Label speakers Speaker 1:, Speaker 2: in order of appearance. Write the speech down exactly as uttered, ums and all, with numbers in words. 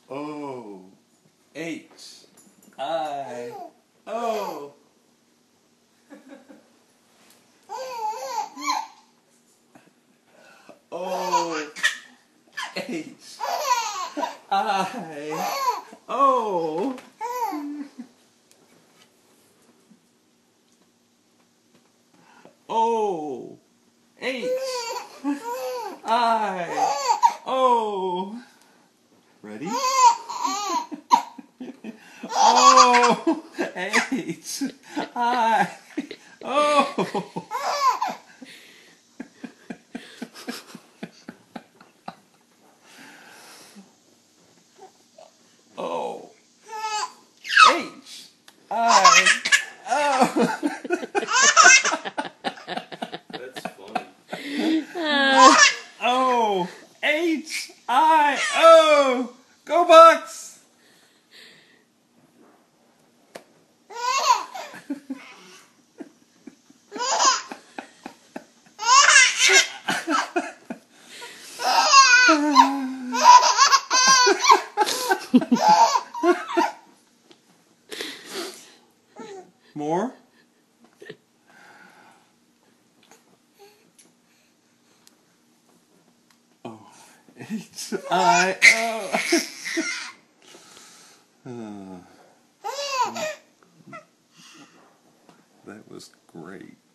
Speaker 1: O H I O. O H I O. O H I O. Ready? O H I O. O H I O.
Speaker 2: That's funny.
Speaker 1: O H I O. Go Bucks! More? O H I O. That was great.